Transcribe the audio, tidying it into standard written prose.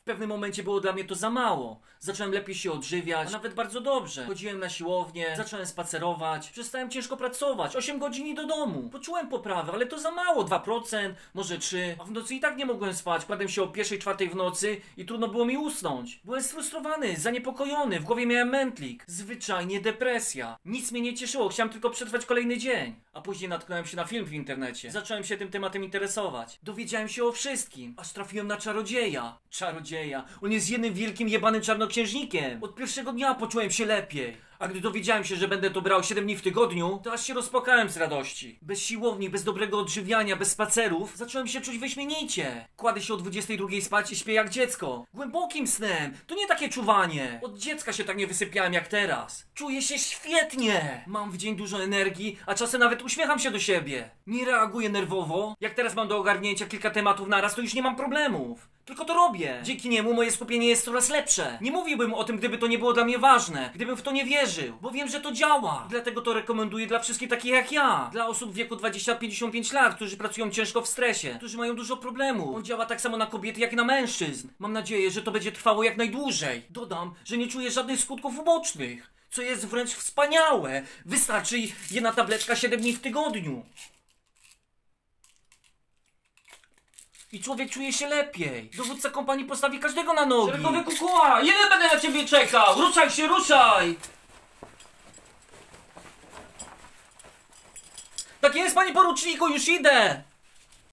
pewnym momencie było dla mnie to za mało. Zacząłem lepiej się odżywiać, a nawet bardzo dobrze. Chodziłem na siłownię, zacząłem spacerować, przestałem ciężko pracować, 8 godzin i do domu. Poczułem poprawę, ale to za mało, 2%, może 3%. A w nocy i tak nie mogłem spać, kładłem się o 1, 4 w nocy i trudno było mi usnąć. Byłem sfrustrowany, zaniepokojony, w głowie miałem mętlik. Zwyczajnie depresja. Nic mnie nie cieszyło, chciałem tylko przetrwać kolejny dzień. A później natknąłem się na film w internecie. Zacząłem się tym tematem interesować. Dowiedziałem się o wszystkim, aż trafiłem na czarodzieja. Czarodzieja. On jest jednym wielkim jebanym czarnoksiężnikiem. Od pierwszego dnia poczułem się lepiej. A gdy dowiedziałem się, że będę to brał 7 dni w tygodniu, to aż się rozpłakałem z radości. Bez siłowni, bez dobrego odżywiania, bez spacerów, zacząłem się czuć wyśmienicie. Kładę się o 22 spać i śpię jak dziecko. Głębokim snem. To nie takie czuwanie. Od dziecka się tak nie wysypiałem jak teraz. Czuję się świetnie. Mam w dzień dużo energii, a czasem nawet uśmiecham się do siebie. Nie reaguję nerwowo. Jak teraz mam do ogarnięcia kilka tematów naraz, to już nie mam problemów. Tylko to robię. Dzięki niemu moje skupienie jest coraz lepsze. Nie mówiłbym o tym, gdyby to nie było dla mnie ważne. Gdybym w to nie wierzył. Bo wiem, że to działa. I dlatego to rekomenduję dla wszystkich takich jak ja. Dla osób w wieku 20-55 lat, którzy pracują ciężko w stresie. Którzy mają dużo problemów. On działa tak samo na kobiety, jak i na mężczyzn. Mam nadzieję, że to będzie trwało jak najdłużej. Dodam, że nie czuję żadnych skutków ubocznych. Co jest wręcz wspaniałe. Wystarczy jedna tabletka 7 dni w tygodniu. I człowiek czuje się lepiej. Dowódca kompanii postawi każdego na nogi. Szeregowy kukuła, ile będę na ciebie czekał? Ruszaj się, ruszaj! Tak jest, panie poruczniku, już idę!